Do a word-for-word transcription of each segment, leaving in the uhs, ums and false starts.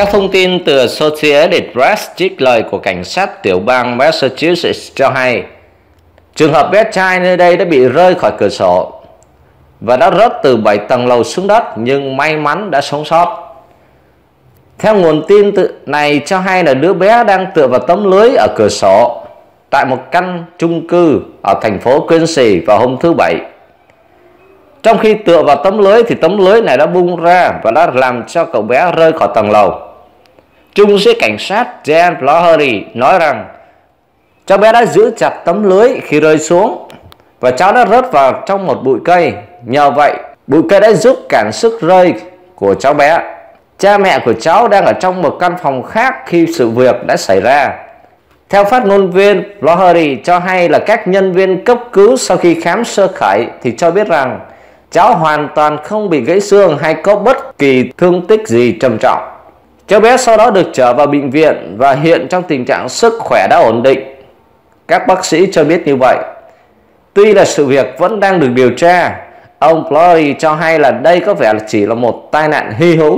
Theo thông tin từ Associated Press trích lời của cảnh sát tiểu bang Massachusetts cho hay, trường hợp bé trai nơi đây đã bị rơi khỏi cửa sổ và đã rớt từ bảy tầng lầu xuống đất, nhưng may mắn đã sống sót. Theo nguồn tin tự này cho hay là đứa bé đang tựa vào tấm lưới ở cửa sổ tại một căn chung cư ở thành phố Quincy vào hôm thứ Bảy. Trong khi tựa vào tấm lưới thì tấm lưới này đã bung ra và đã làm cho cậu bé rơi khỏi tầng lầu. Trung sĩ cảnh sát Dan Flaherty nói rằng cháu bé đã giữ chặt tấm lưới khi rơi xuống và cháu đã rớt vào trong một bụi cây. Nhờ vậy, bụi cây đã giúp cản sức rơi của cháu bé. Cha mẹ của cháu đang ở trong một căn phòng khác khi sự việc đã xảy ra. Theo phát ngôn viên, Flaherty cho hay là các nhân viên cấp cứu sau khi khám sơ khởi thì cho biết rằng cháu hoàn toàn không bị gãy xương hay có bất kỳ thương tích gì trầm trọng. Cháu bé sau đó được trở vào bệnh viện và hiện trong tình trạng sức khỏe đã ổn định. Các bác sĩ cho biết như vậy. Tuy là sự việc vẫn đang được điều tra, ông Flaherty cho hay là đây có vẻ là chỉ là một tai nạn hy hữu.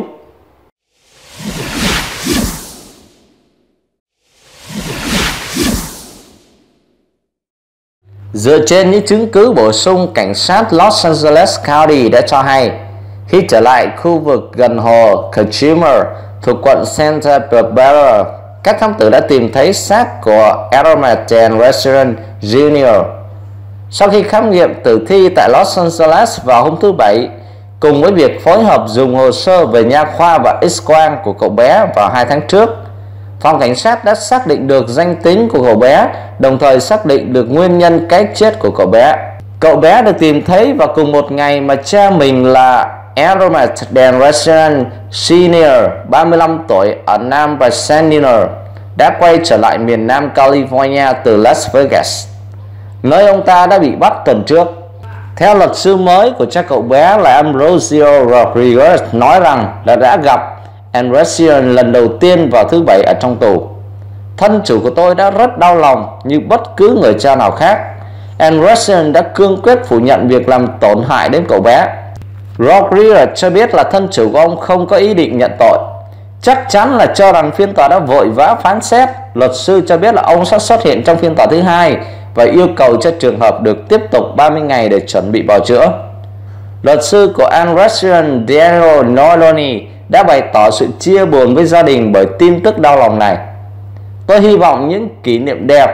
Dựa trên những chứng cứ bổ sung, cảnh sát Los Angeles County đã cho hay khi trở lại khu vực gần hồ Kachinmer thuộc quận Santa Barbara, các thám tử đã tìm thấy xác của Errol Dan Resident Junior Sau khi khám nghiệm tử thi tại Los Angeles vào hôm thứ Bảy, cùng với việc phối hợp dùng hồ sơ về nha khoa và X-quang của cậu bé vào hai tháng trước, phòng cảnh sát đã xác định được danh tính của cậu bé, đồng thời xác định được nguyên nhân cái chết của cậu bé. Cậu bé được tìm thấy vào cùng một ngày mà cha mình là Errol Dan Resident Senior, ba mươi lăm tuổi, ở Nam Pasadena, đã quay trở lại miền Nam California từ Las Vegas, nơi ông ta đã bị bắt tuần trước. Theo luật sư mới của cha cậu bé là Ambrosio Rodriguez nói rằng là đã gặp Andresian lần đầu tiên vào thứ Bảy ở trong tù. Thân chủ của tôi đã rất đau lòng như bất cứ người cha nào khác. Andresian đã cương quyết phủ nhận việc làm tổn hại đến cậu bé. Rodriguez cho biết là thân chủ của ông không có ý định nhận tội, chắc chắn là cho rằng phiên tòa đã vội vã phán xét. Luật sư cho biết là ông sẽ xuất hiện trong phiên tòa thứ hai và yêu cầu cho trường hợp được tiếp tục ba mươi ngày để chuẩn bị bào chữa. Luật sư của Andresian, Daniel Noloni, đã bày tỏ sự chia buồn với gia đình bởi tin tức đau lòng này. Tôi hy vọng những kỷ niệm đẹp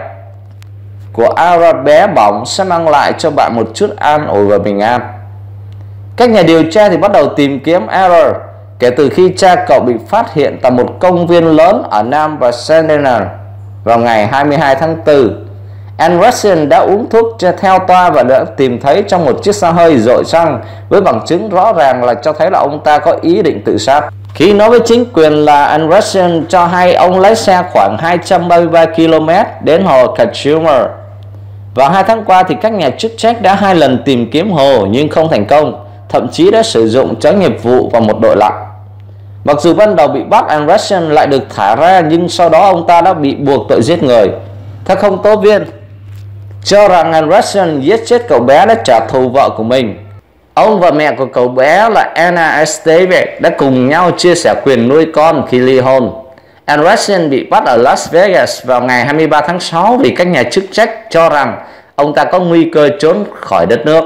của Aaron bé bỏng sẽ mang lại cho bạn một chút an ủi và bình an. Các nhà điều tra thì bắt đầu tìm kiếm Aaron kể từ khi cha cậu bị phát hiện tại một công viên lớn ở Nam Pasadena vào ngày hai mươi hai tháng tư. Andresian đã uống thuốc theo toa và đã tìm thấy trong một chiếc xe hơi dội xăng với bằng chứng rõ ràng là cho thấy là ông ta có ý định tự sát. Khi nói với chính quyền là Andresian cho hay ông lái xe khoảng hai trăm ba mươi ba ki lô mét đến hồ Kachinmer. Vào hai tháng qua thì các nhà chức trách đã hai lần tìm kiếm hồ nhưng không thành công, thậm chí đã sử dụng chó nghiệp vụ và một đội lặn. Mặc dù ban đầu bị bắt, Andresian lại được thả ra nhưng sau đó ông ta đã bị buộc tội giết người. Theo công tố viên cho rằng Andresian giết chết cậu bé để trả thù vợ của mình. Ông và mẹ của cậu bé là Anna Esteve đã cùng nhau chia sẻ quyền nuôi con khi ly hôn. Andresian bị bắt ở Las Vegas vào ngày hai mươi ba tháng sáu vì các nhà chức trách cho rằng ông ta có nguy cơ trốn khỏi đất nước.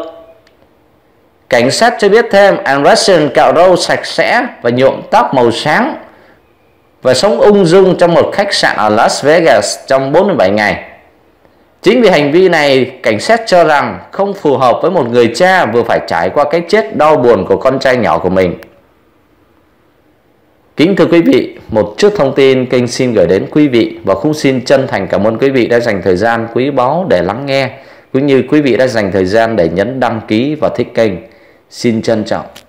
Cảnh sát cho biết thêm Andresian cạo râu sạch sẽ và nhuộm tóc màu sáng và sống ung dung trong một khách sạn ở Las Vegas trong bốn mươi bảy ngày. Chính vì hành vi này, cảnh sát cho rằng không phù hợp với một người cha vừa phải trải qua cái chết đau buồn của con trai nhỏ của mình. Kính thưa quý vị, một chút thông tin kênh xin gửi đến quý vị và cũng xin chân thành cảm ơn quý vị đã dành thời gian quý báu để lắng nghe, cũng như quý vị đã dành thời gian để nhấn đăng ký và thích kênh. Xin trân trọng.